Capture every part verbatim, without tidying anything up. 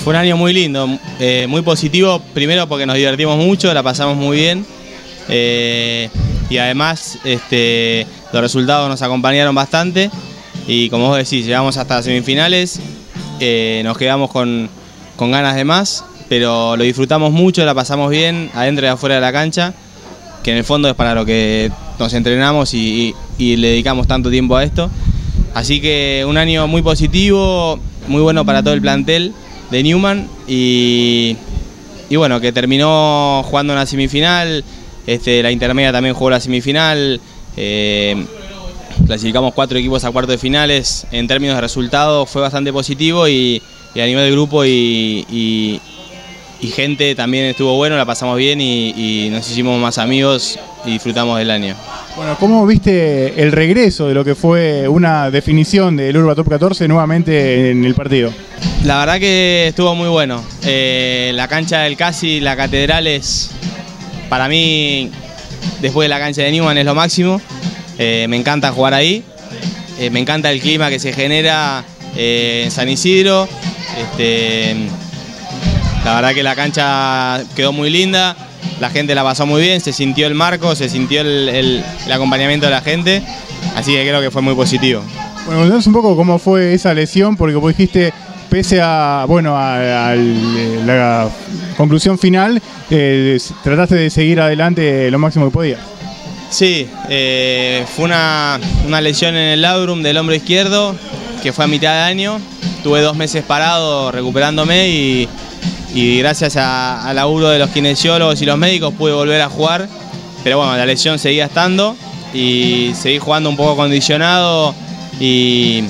Fue un año muy lindo, eh, muy positivo, primero porque nos divertimos mucho, la pasamos muy bien eh, y además este, los resultados nos acompañaron bastante y como vos decís, llegamos hasta las semifinales, eh, nos quedamos con, con ganas de más, pero lo disfrutamos mucho, la pasamos bien adentro y afuera de la cancha, que en el fondo es para lo que nos entrenamos y, y, y le dedicamos tanto tiempo a esto. Así que un año muy positivo, muy bueno para todo el plantel de Newman y, y bueno, que terminó jugando una semifinal, este, la intermedia también jugó la semifinal, eh, clasificamos cuatro equipos a cuartos de finales, en términos de resultados fue bastante positivo y, y a nivel de grupo y, y, y gente también estuvo bueno, la pasamos bien y, y nos hicimos más amigos y disfrutamos del año. Bueno, ¿cómo viste el regreso de lo que fue una definición del Urba Top catorce nuevamente en el partido? La verdad que estuvo muy bueno. Eh, la cancha del Casi, la Catedral es, para mí, después de la cancha de Newman es lo máximo. Eh, me encanta jugar ahí. Eh, me encanta el clima que se genera eh, en San Isidro. Este, la verdad que la cancha quedó muy linda. La gente la pasó muy bien, se sintió el marco, se sintió el, el, el acompañamiento de la gente, así que creo que fue muy positivo. Bueno, contanos un poco cómo fue esa lesión, porque vos dijiste, pese a, bueno, a, a la conclusión final, eh, trataste de seguir adelante lo máximo que podías. Sí, eh, fue una, una lesión en el labrum del hombro izquierdo, que fue a mitad de año, tuve dos meses parado recuperándome y... y gracias a, al laburo de los kinesiólogos y los médicos pude volver a jugar, pero bueno, la lesión seguía estando y seguí jugando un poco condicionado y,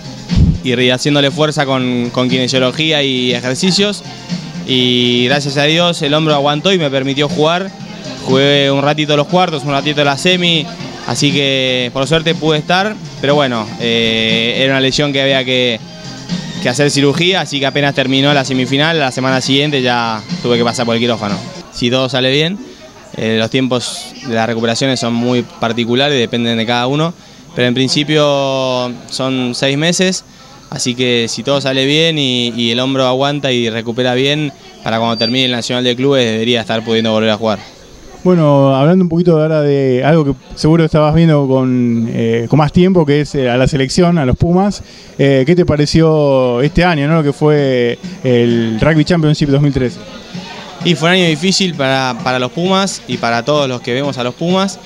y haciéndole fuerza con, con kinesiología y ejercicios y gracias a Dios el hombro aguantó y me permitió jugar. Jugué un ratito los cuartos, un ratito la semi, así que por suerte pude estar, pero bueno, eh, era una lesión que había que que hacer cirugía, así que apenas terminó la semifinal, la semana siguiente ya tuve que pasar por el quirófano. Si todo sale bien, eh, los tiempos de las recuperaciones son muy particulares, dependen de cada uno, pero en principio son seis meses, así que si todo sale bien y, y el hombro aguanta y recupera bien, para cuando termine el Nacional de Clubes debería estar pudiendo volver a jugar. Bueno, hablando un poquito ahora de algo que seguro estabas viendo con, eh, con más tiempo, que es a la selección, a los Pumas, eh, ¿qué te pareció este año, ¿no? Que fue el Rugby Championship dos mil trece? Y fue un año difícil para, para los Pumas y para todos los que vemos a los Pumas.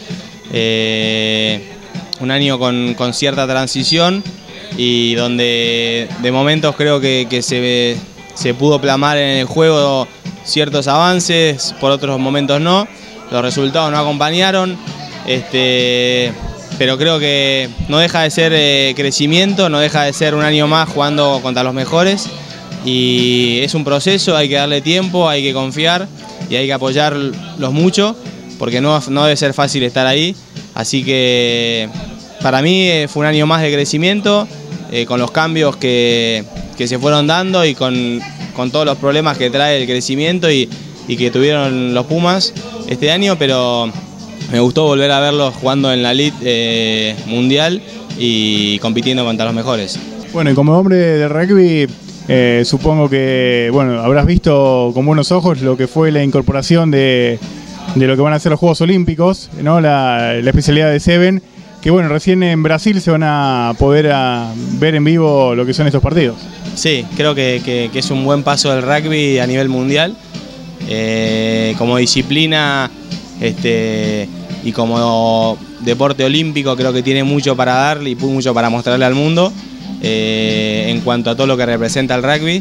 Eh, un año con, con cierta transición y donde de momentos creo que, que se, se pudo plasmar en el juego ciertos avances, por otros momentos no. Los resultados no acompañaron, este, pero creo que no deja de ser eh, crecimiento, no deja de ser un año más jugando contra los mejores y es un proceso, hay que darle tiempo, hay que confiar y hay que apoyarlos mucho porque no, no debe ser fácil estar ahí, así que para mí eh, fue un año más de crecimiento eh, con los cambios que, que se fueron dando y con, con todos los problemas que trae el crecimiento y, y que tuvieron los Pumas este año, pero me gustó volver a verlos jugando en la Elite eh, mundial y compitiendo contra los mejores. Bueno, y como hombre de rugby, eh, supongo que bueno, habrás visto con buenos ojos lo que fue la incorporación de, de lo que van a ser los Juegos Olímpicos, ¿no? la, la especialidad de Seven, que bueno, recién en Brasil se van a poder a ver en vivo lo que son estos partidos. Sí, creo que, que, que es un buen paso del rugby a nivel mundial. Eh, como disciplina este, y como deporte olímpico creo que tiene mucho para darle y mucho para mostrarle al mundo eh, en cuanto a todo lo que representa el rugby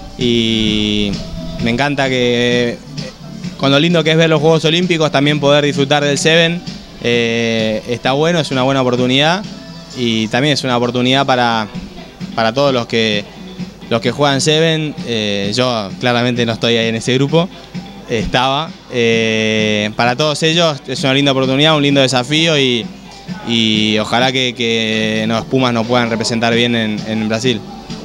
y me encanta que con lo lindo que es ver los Juegos Olímpicos también poder disfrutar del Seven eh, está bueno, es una buena oportunidad y también es una oportunidad para, para todos los que Los que juegan Seven, eh, yo claramente no estoy ahí en ese grupo, estaba. Eh, para todos ellos es una linda oportunidad, un lindo desafío y, y ojalá que, que los Pumas nos puedan representar bien en, en Brasil.